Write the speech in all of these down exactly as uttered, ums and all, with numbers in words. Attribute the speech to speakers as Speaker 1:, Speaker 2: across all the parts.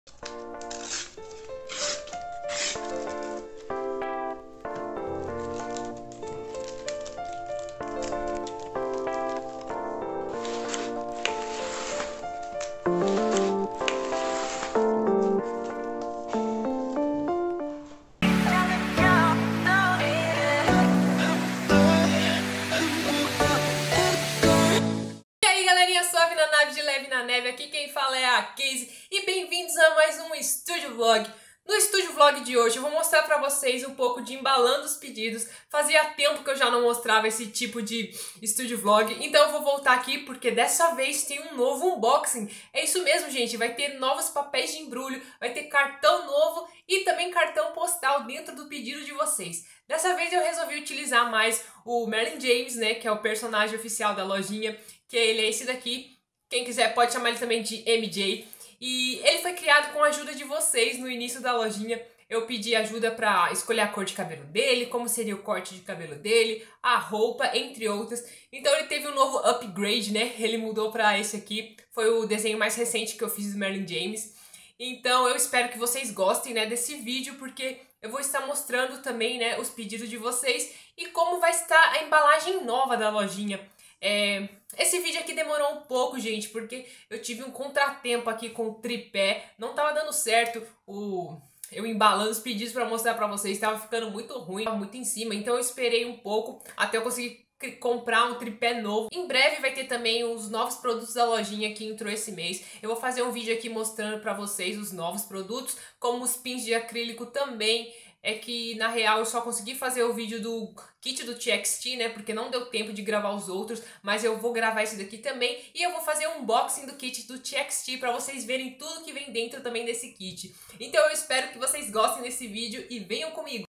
Speaker 1: Aqui quem fala é a Casey e bem-vindos a mais um Estúdio Vlog. No Estúdio Vlog de hoje eu vou mostrar pra vocês um pouco de embalando os pedidos. Fazia tempo que eu já não mostrava esse tipo de Estúdio Vlog, então eu vou voltar aqui porque dessa vez tem um novo unboxing. É isso mesmo, gente, vai ter novos papéis de embrulho, vai ter cartão novo e também cartão postal dentro do pedido de vocês. Dessa vez eu resolvi utilizar mais o Merlin James, né, que é o personagem oficial da lojinha, que ele é esse daqui. Quem quiser pode chamar ele também de M J. E ele foi criado com a ajuda de vocês no início da lojinha. Eu pedi ajuda para escolher a cor de cabelo dele, como seria o corte de cabelo dele, a roupa, entre outras. Então ele teve um novo upgrade, né? Ele mudou para esse aqui. Foi o desenho mais recente que eu fiz do Merlin James. Então eu espero que vocês gostem, né, desse vídeo, porque eu vou estar mostrando também, né, os pedidos de vocês e como vai estar a embalagem nova da lojinha. É, esse vídeo aqui demorou um pouco, gente, porque eu tive um contratempo aqui com o tripé, não tava dando certo o, eu embalando os pedidos pra mostrar pra vocês, tava ficando muito ruim, tava muito em cima, então eu esperei um pouco até eu conseguir comprar um tripé novo. Em breve vai ter também os novos produtos da lojinha que entrou esse mês. Eu vou fazer um vídeo aqui mostrando pra vocês os novos produtos, como os pins de acrílico também. É que, na real, eu só consegui fazer o vídeo do kit do T X T, né, porque não deu tempo de gravar os outros, mas eu vou gravar esse daqui também, e eu vou fazer um unboxing do kit do T X T pra vocês verem tudo que vem dentro também desse kit. Então eu espero que vocês gostem desse vídeo e venham comigo!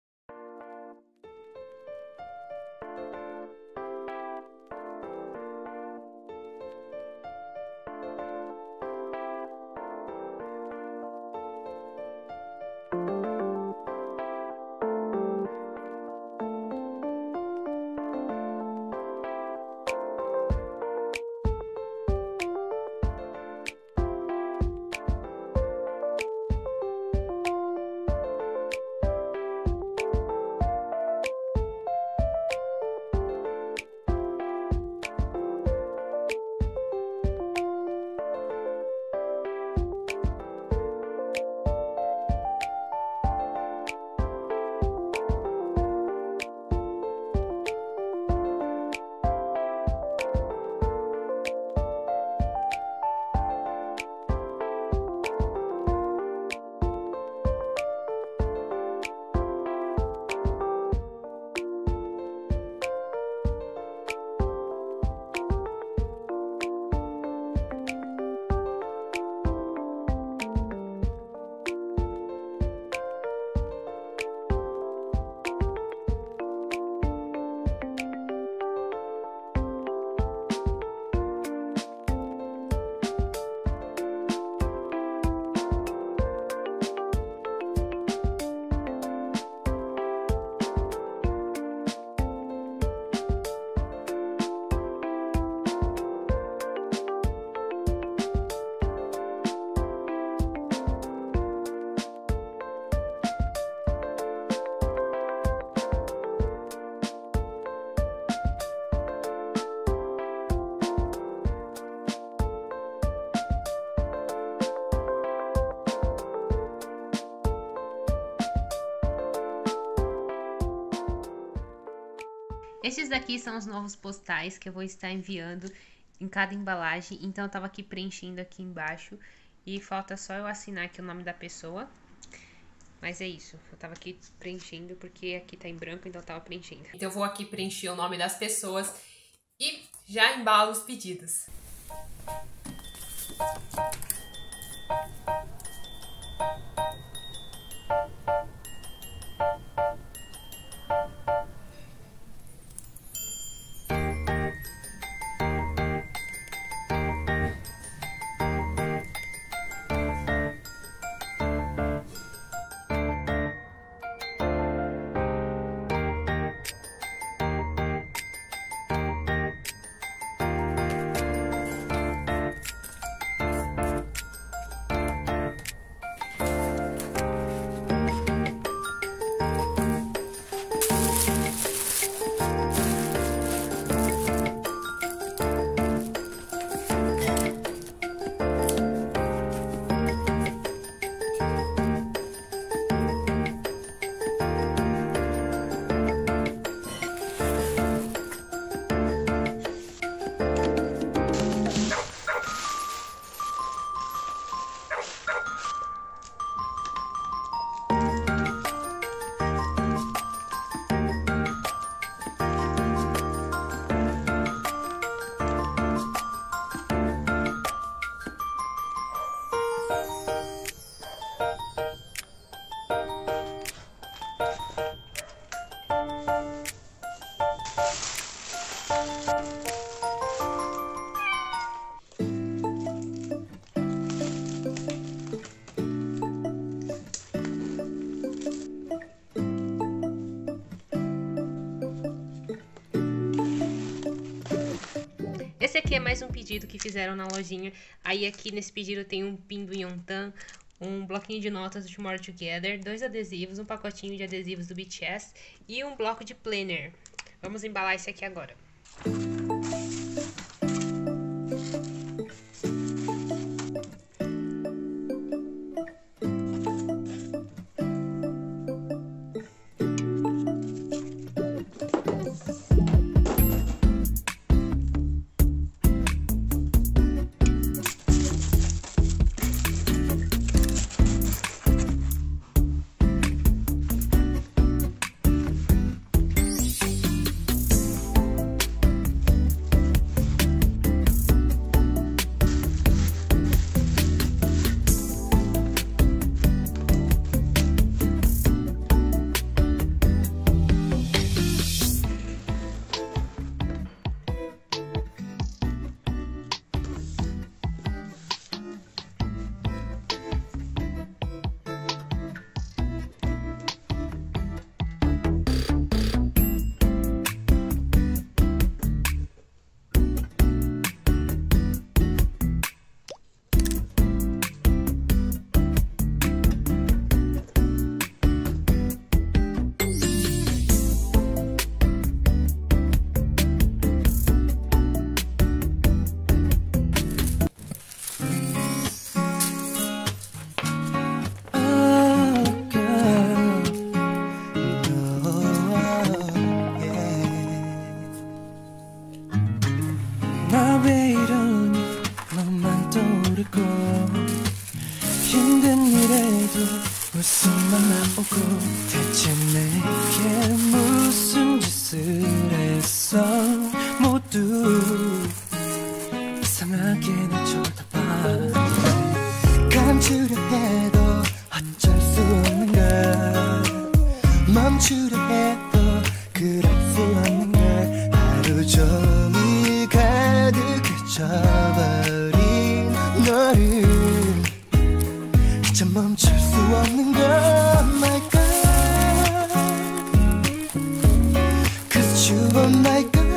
Speaker 2: Esses daqui são os novos postais que eu vou estar enviando em cada embalagem. Então eu tava aqui preenchendo aqui embaixo e falta só eu assinar aqui o nome da pessoa. Mas é isso, eu tava aqui preenchendo porque aqui tá em branco, então eu tava preenchendo.
Speaker 1: Então eu vou aqui preencher o nome das pessoas e já embalo os pedidos.
Speaker 2: esse aqui é mais um pedido que fizeram na lojinha. Aí aqui nesse pedido tem um pin do Yontan, um bloquinho de notas do Tomorrow Together, dois adesivos, um pacotinho de adesivos do B T S e um bloco de planner. Vamos embalar esse aqui agora.
Speaker 3: 힘든 일에도 웃음만 나오고 대체 내게 무슨 짓을 했어. 모두 이상하게 날 쳐다봐. 감추려 해도 어쩔 수 없는 걸, 멈추려 해도 그럴 수 없는 걸. 하루 종일 가득해져버린 너를 진짜 멈출 수 없는 걸. My God, 'cause you are my God.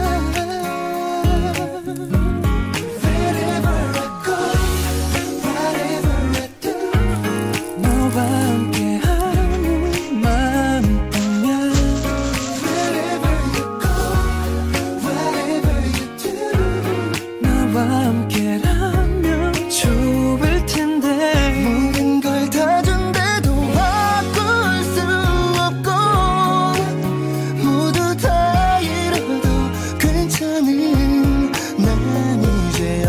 Speaker 3: Wherever I go, whatever I do, 너와 함께하는 마음뿐이야. Wherever you go, whatever you do, 너와 함께라면 좋을 텐데. 모든 걸 다 준대도 바꿀 수 없고, 모두 다 잃어도 괜찮은 난 이제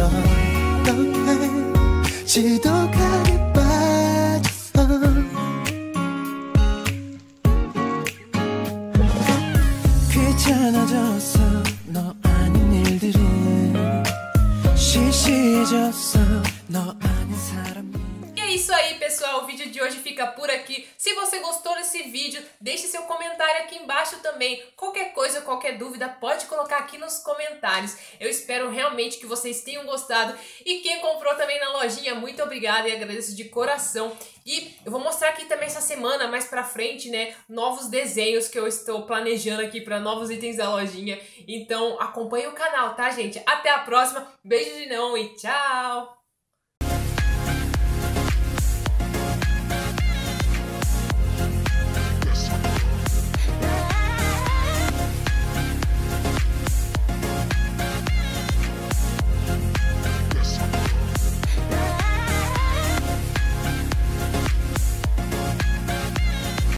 Speaker 3: 어떡해. 지도가에 빠졌어. 귀찮아졌어. 너 아닌 일들은 시시해졌어. 너 아닌 사람이.
Speaker 1: E é isso aí, pessoal, o vídeo de hoje fica por aqui. Se você gostou desse vídeo, deixe seu comentário aqui embaixo também. Qualquer coisa, qualquer dúvida, pode colocar aqui nos comentários. Eu espero realmente que vocês tenham gostado. E quem comprou também na lojinha, muito obrigada e agradeço de coração. E eu vou mostrar aqui também essa semana, mais pra frente, né, novos desenhos que eu estou planejando aqui para novos itens da lojinha. Então acompanhe o canal, tá, gente? Até a próxima, beijo de não e tchau!